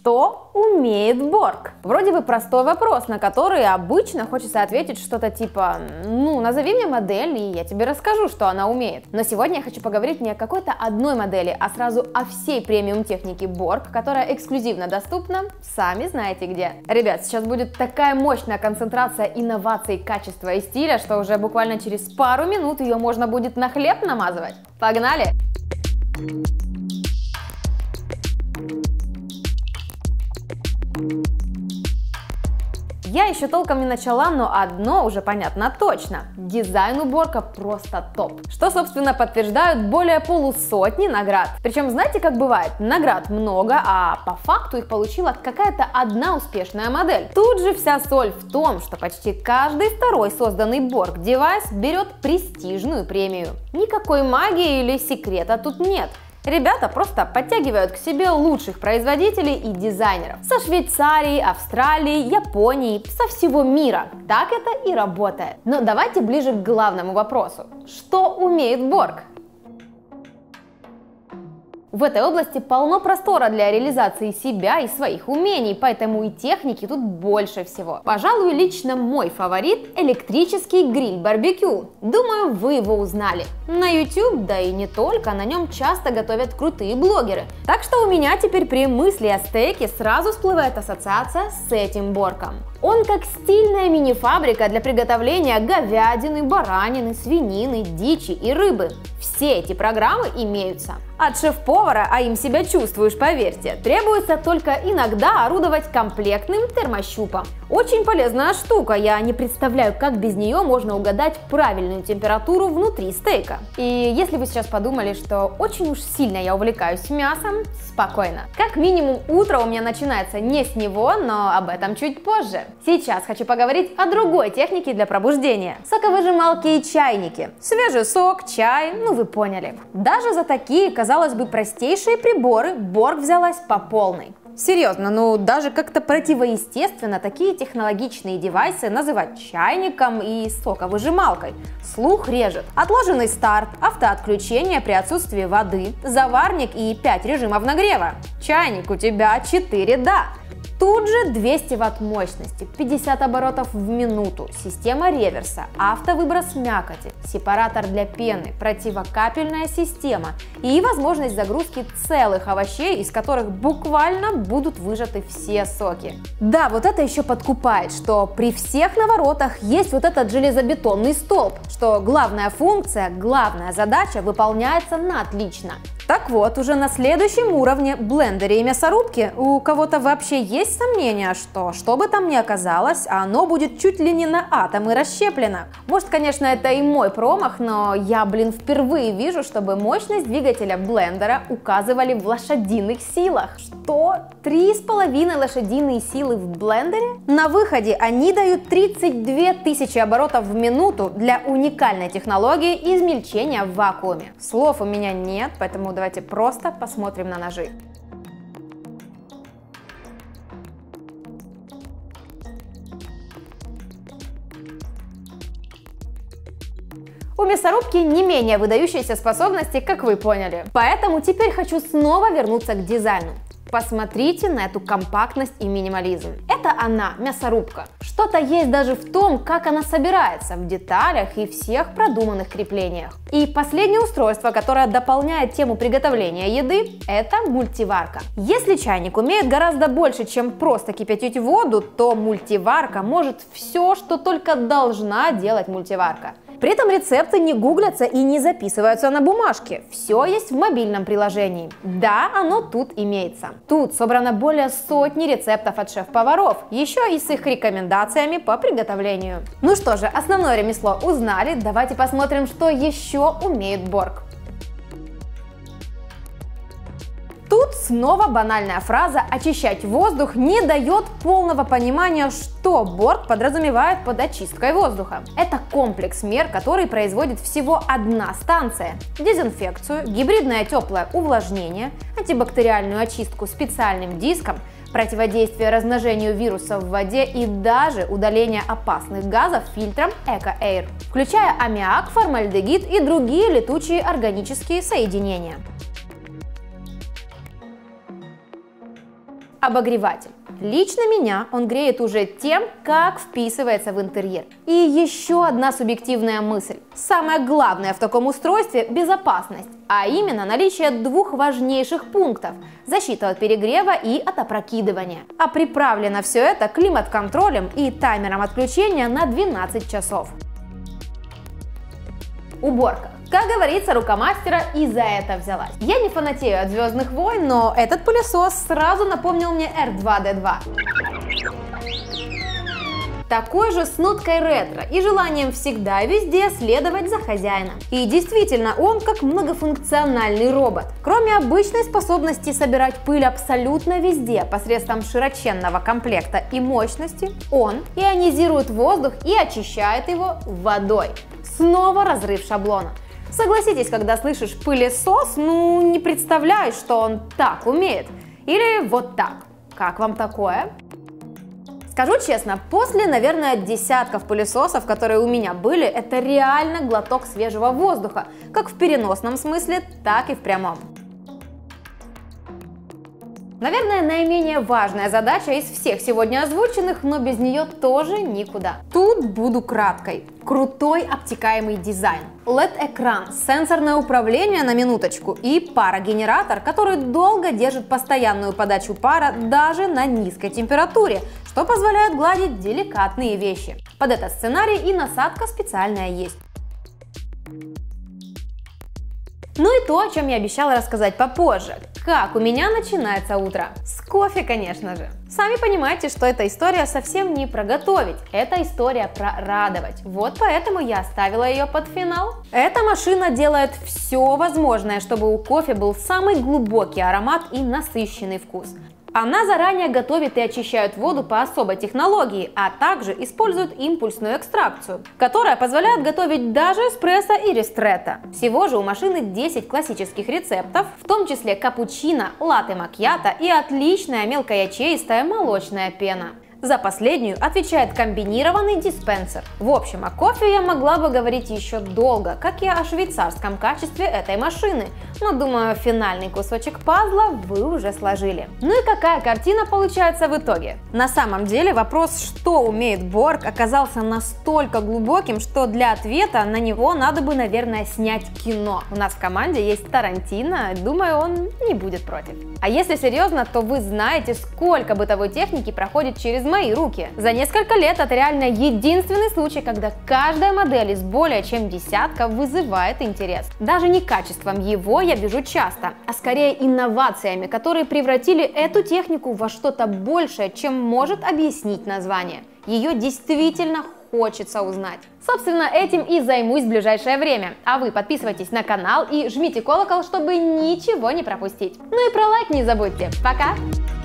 Что умеет Борг? Вроде бы простой вопрос, на который обычно хочется ответить что-то типа «Ну, назови мне модель, и я тебе расскажу, что она умеет». Но сегодня я хочу поговорить не о какой-то одной модели, а сразу о всей премиум технике Борг, которая эксклюзивно доступна, сами знаете где. Ребят, сейчас будет такая мощная концентрация инноваций, качества и стиля, что уже буквально через пару минут ее можно будет на хлеб намазывать. Погнали! Я еще толком не начала, но одно уже понятно точно. Дизайн у Борга просто топ. Что, собственно, подтверждают более полусотни наград. Причем, знаете, как бывает? Наград много, а по факту их получила какая-то одна успешная модель. Тут же вся соль в том, что почти каждый второй созданный Борг девайс берет престижную премию. Никакой магии или секрета тут нет. Ребята просто подтягивают к себе лучших производителей и дизайнеров. Со Швейцарии, Австралии, Японии, со всего мира. Так это и работает. Но давайте ближе к главному вопросу. Что умеет Борг? В этой области полно простора для реализации себя и своих умений, поэтому и техники тут больше всего. Пожалуй, лично мой фаворит – электрический гриль-барбекю. Думаю, вы его узнали. На YouTube, да и не только, на нем часто готовят крутые блогеры. Так что у меня теперь при мысли о стейке сразу всплывает ассоциация с этим Боргом. Он как стильная мини-фабрика для приготовления говядины, баранины, свинины, дичи и рыбы. Все эти программы имеются. От шеф-повара, а им себя чувствуешь, поверьте, требуется только иногда орудовать комплектным термощупом. Очень полезная штука, я не представляю, как без нее можно угадать правильную температуру внутри стейка. И если вы сейчас подумали, что очень уж сильно я увлекаюсь мясом, спокойно. Как минимум утро у меня начинается не с него, но об этом чуть позже. Сейчас хочу поговорить о другой технике для пробуждения. Соковыжималки и чайники. Свежий сок, чай, ну вы поняли. Даже за такие, казалось бы, простейшие приборы Борг взялась по полной. Серьезно, ну даже как-то противоестественно такие технологичные девайсы называть чайником и соковыжималкой. Слух режет. Отложенный старт, автоотключение при отсутствии воды, заварник и 5 режимов нагрева. Чайник у тебя 4 «да». Тут же 200 Вт мощности, 50 оборотов в минуту, система реверса, автовыброс мякоти, сепаратор для пены, противокапельная система и возможность загрузки целых овощей, из которых буквально будут выжаты все соки. Да, вот это еще подкупает, что при всех наворотах есть вот этот железобетонный столб, что главная функция, главная задача выполняется на отлично. Так вот, уже на следующем уровне, блендере и мясорубке, у кого-то вообще есть сомнения, что бы там ни оказалось, оно будет чуть ли не на атомы расщеплено. Может, конечно, это и мой промах, но я, впервые вижу, чтобы мощность двигателя блендера указывали в лошадиных силах. Что? 3,5 лошадиные силы в блендере? На выходе они дают 32 тысячи оборотов в минуту для уникальной технологии измельчения в вакууме. Слов у меня нет, поэтому давайте просто посмотрим на ножи. У мясорубки не менее выдающиеся способности, как вы поняли. Поэтому теперь хочу снова вернуться к дизайну. Посмотрите на эту компактность и минимализм. Это она, мясорубка. Что-то есть даже в том, как она собирается, в деталях и всех продуманных креплениях. И последнее устройство, которое дополняет тему приготовления еды, это мультиварка. Если чайник умеет гораздо больше, чем просто кипятить воду, то мультиварка может все, что только должна делать мультиварка. При этом рецепты не гуглятся и не записываются на бумажке. Все есть в мобильном приложении. Да, оно тут имеется. Тут собрано более сотни рецептов от шеф-поваров, еще и с их рекомендациями по приготовлению. Ну что же, основное ремесло узнали, давайте посмотрим, что еще умеет Борг. Тут снова банальная фраза «очищать воздух» не дает полного понимания, что Борг подразумевает под очисткой воздуха. Это комплекс мер, который производит всего одна станция. Дезинфекцию, гибридное теплое увлажнение, антибактериальную очистку специальным диском, противодействие размножению вирусов в воде и даже удаление опасных газов фильтром EcoAir, включая аммиак, формальдегид и другие летучие органические соединения. Обогреватель. Лично меня он греет уже тем, как вписывается в интерьер. И еще одна субъективная мысль. Самое главное в таком устройстве – безопасность, а именно наличие двух важнейших пунктов – защита от перегрева и от опрокидывания. А приправлено все это климат-контролем и таймером отключения на 12 часов. Уборка. Как говорится, рука мастера и за это взялась. Я не фанатею от «Звездных войн», но этот пылесос сразу напомнил мне R2-D2. Такой же с ноткой ретро и желанием всегда и везде следовать за хозяином. И действительно, он как многофункциональный робот. Кроме обычной способности собирать пыль абсолютно везде посредством широченного комплекта и мощности, он ионизирует воздух и очищает его водой. Снова разрыв шаблона. Согласитесь, когда слышишь пылесос, не представляешь, что он так умеет. Или вот так. Как вам такое? Скажу честно, после, наверное, десятков пылесосов, которые у меня были, это реально глоток свежего воздуха, как в переносном смысле, так и в прямом. Наверное, наименее важная задача из всех сегодня озвученных, но без нее тоже никуда. Тут буду краткой. Крутой обтекаемый дизайн, LED-экран, сенсорное управление на минуточку и парогенератор, который долго держит постоянную подачу пара даже на низкой температуре, что позволяет гладить деликатные вещи. Под этот сценарий и насадка специальная есть. Ну и то, о чем я обещала рассказать попозже. Как у меня начинается утро? С кофе, конечно же. Сами понимаете, что эта история совсем не про готовить, это история про радовать. Вот поэтому я оставила ее под финал. Эта машина делает все возможное, чтобы у кофе был самый глубокий аромат и насыщенный вкус. Она заранее готовит и очищает воду по особой технологии, а также использует импульсную экстракцию, которая позволяет готовить даже эспрессо и ристретто. Всего же у машины 10 классических рецептов, в том числе капучино, латте макьято и отличная мелкоячеистая молочная пена. За последнюю отвечает комбинированный диспенсер. В общем, о кофе я могла бы говорить еще долго, как и о швейцарском качестве этой машины. Но думаю, финальный кусочек пазла вы уже сложили. Ну и какая картина получается в итоге? На самом деле вопрос, что умеет Борг, оказался настолько глубоким, что для ответа на него надо бы, наверное, снять кино. У нас в команде есть Тарантино, думаю, он не будет против. А если серьезно, то вы знаете, сколько бытовой техники проходит через мои руки. За несколько лет это реально единственный случай, когда каждая модель из более чем десятка вызывает интерес. Даже не качеством его я вижу часто, а скорее инновациями, которые превратили эту технику во что-то большее, чем может объяснить название. Ее действительно хочется узнать. Собственно, этим и займусь в ближайшее время. А вы подписывайтесь на канал и жмите колокол, чтобы ничего не пропустить. Ну и про лайк не забудьте. Пока!